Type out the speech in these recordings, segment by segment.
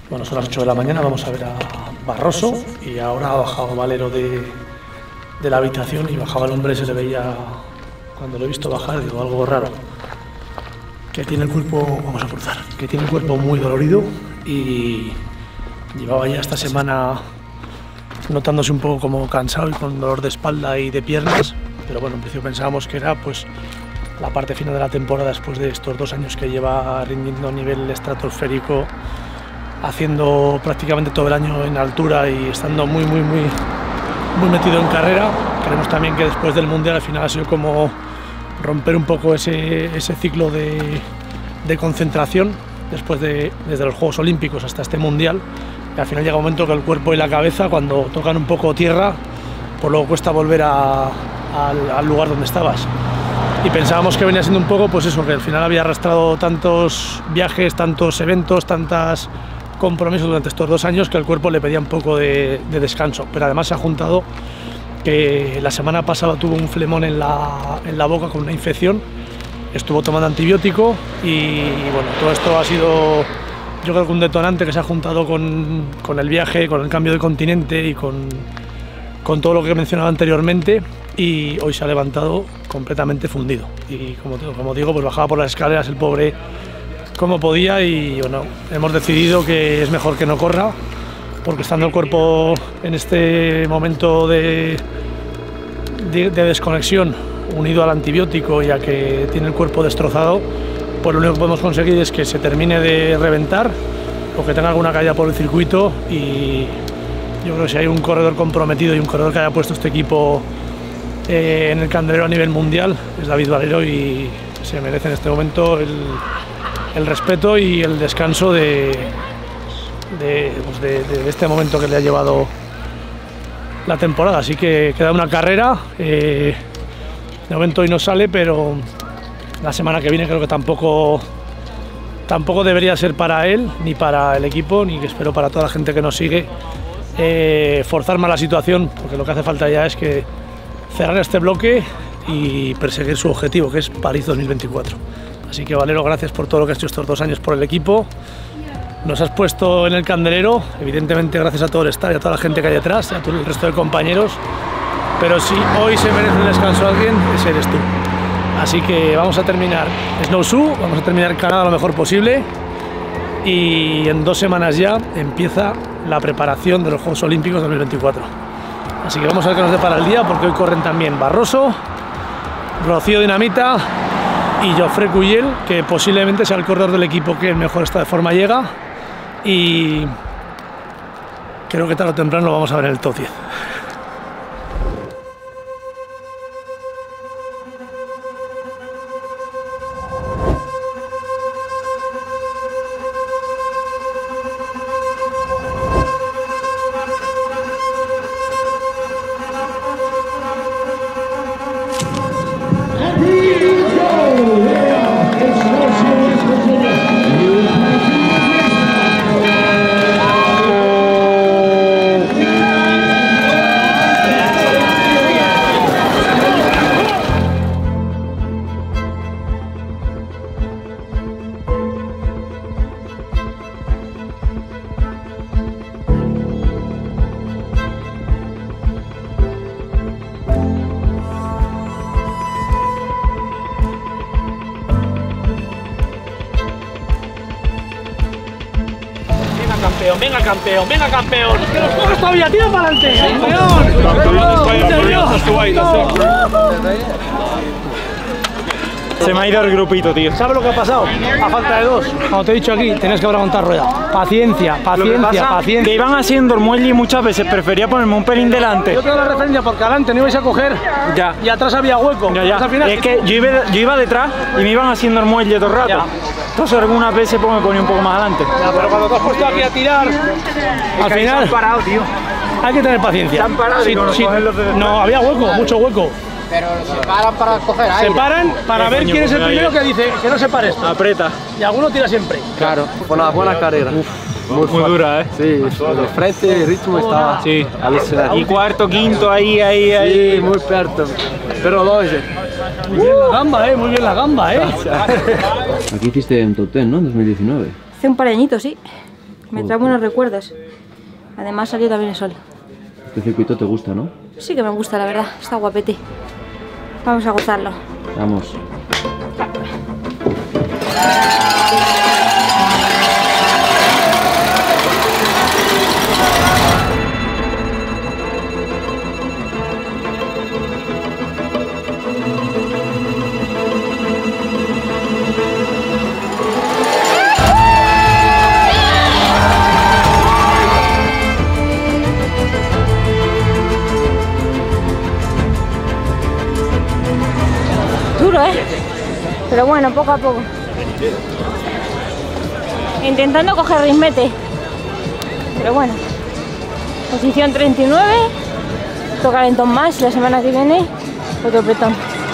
Bueno, son las 8 de la mañana, vamos a ver a Barroso y ahora ha bajado Valero de la habitación y bajaba el hombre, se le veía, cuando lo he visto bajar, digo, algo raro. Que tiene el cuerpo, vamos a cruzar, que tiene el cuerpo muy dolorido y llevaba ya esta semana notándose un poco como cansado y con dolor de espalda y de piernas, pero bueno, en principio pensábamos que era pues la parte final de la temporada después de estos 2 años que lleva rindiendo a nivel estratosférico, haciendo prácticamente todo el año en altura y estando muy metido en carrera. Creemos también que después del Mundial al final ha sido como romper un poco ese ciclo de concentración desde los Juegos Olímpicos hasta este Mundial, y al final llega un momento que el cuerpo y la cabeza, cuando tocan un poco tierra, pues luego cuesta volver al lugar donde estabas. Y pensábamos que venía siendo un poco pues eso, que al final había arrastrado tantos viajes, tantos eventos, tantos compromisos durante estos 2 años, que el cuerpo le pedía un poco de descanso. Pero además se ha juntado que la semana pasada tuvo un flemón en la boca con una infección, estuvo tomando antibiótico y bueno, todo esto ha sido, yo creo que un detonante que se ha juntado con el viaje, con el cambio de continente y con todo lo que he mencionado anteriormente, y hoy se ha levantado completamente fundido y como digo, pues bajaba por las escaleras el pobre como podía, y bueno, hemos decidido que es mejor que no corra, porque estando el cuerpo en este momento de desconexión, unido al antibiótico y a que tiene el cuerpo destrozado, pues lo único que podemos conseguir es que se termine de reventar o que tenga alguna caída por el circuito. Y yo creo que si hay un corredor comprometido y un corredor que haya puesto este equipo en el candelero a nivel mundial, es David Valero, y se merece en este momento el respeto y el descanso de este momento que le ha llevado la temporada. Así que queda una carrera, de momento hoy no sale, pero la semana que viene creo que tampoco debería ser para él, ni para el equipo, ni que espero para toda la gente que nos sigue, forzar más la situación, porque lo que hace falta ya es que cerrar este bloque y perseguir su objetivo, que es París 2024. Así que Valero, gracias por todo lo que has hecho estos 2 años por el equipo. Nos has puesto en el candelero, evidentemente gracias a todo el staff y a toda la gente que hay detrás, a todo el resto de compañeros, pero si hoy se merece el descanso a alguien, ese eres tú. Así que vamos a terminar Snowshoe, vamos a terminar Canadá lo mejor posible, y en 2 semanas ya empieza la preparación de los Juegos Olímpicos 2024. Así que vamos a ver qué nos depara el día, porque hoy corren también Barroso, Rocío Dinamita y Geoffrey Cuyel, que posiblemente sea el corredor del equipo que en mejor estado de forma llega, y creo que tarde o temprano lo vamos a ver en el top 10. Venga campeón, venga campeón, que los coges todavía, tira para adelante, campeón. Se me ha ido el grupito, tío. ¿Sabes lo que ha pasado? A falta de 2, como te he dicho aquí, tenías que haber aguantado rueda. Paciencia, paciencia. Que iban haciendo el muelle y muchas veces prefería ponerme un pelín delante. Yo tengo la referencia porque adelante no ibais a coger, ya, y atrás había hueco. Ya. Al final, es que yo iba detrás y me iban haciendo el muelle todo el rato. Ya. Entonces algunas veces pues, me ponía un poco más adelante. Ya, pero cuando te has puesto aquí a tirar, al final han parado, tío. Hay que tener paciencia. Han parado, no, había hueco, mucho hueco. Pero se paran para coger aire. Se paran para ver quién es el primero que dice que no se pare esto. Aprieta. Y alguno tira siempre. Claro, fue una buena carrera. Muy dura, ¿eh? Sí, de frente el ritmo estaba alucinante. Y cuarto, quinto, ahí. Sí, muy perto. Pero lo hice. Muy bien la gamba, muy bien la gamba, Aquí hiciste un top 10, ¿no? En 2019. Hace un par de añitos, sí. Me trae buenos recuerdos. Además salió también el sol. Este circuito te gusta, ¿no? Sí que me gusta, la verdad. Está guapete. Vamos a gozarlo. Vamos. Duro, ¿eh? Pero bueno, poco a poco. Intentando coger ritmete. Pero bueno. Posición 39. Otro calentón más. La semana que viene, otro petón.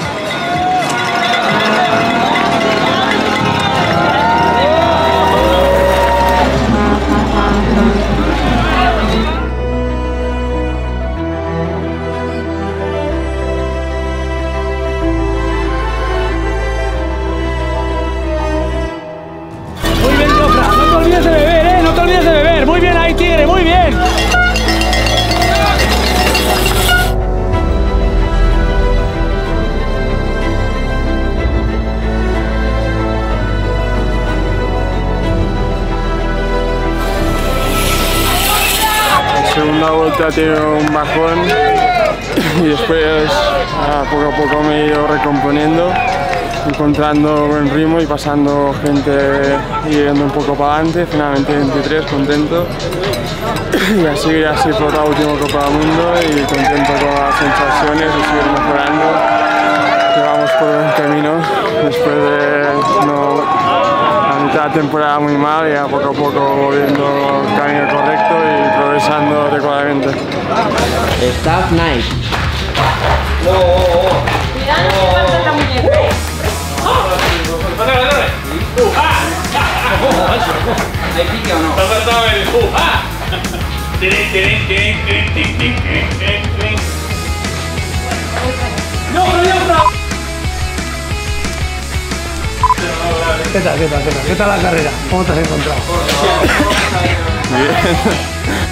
Muy bien ahí, Tigre, muy bien. La segunda vuelta tiene un bajón y después poco a poco me he ido recomponiendo, encontrando buen ritmo y pasando gente y yendo un poco para adelante. Finalmente 23, contento, y así por la última Copa del Mundo y contento con las sensaciones y seguir mejorando. Llevamos por buen camino después de la mitad de la temporada muy mal, y a poco volviendo el camino correcto y progresando adecuadamente. Staff nice. ¿Hay pique o no? ¿Te has saltado el ¡No, pero ya otra! ¿Qué tal la carrera? ¿Cómo te has encontrado? Bien.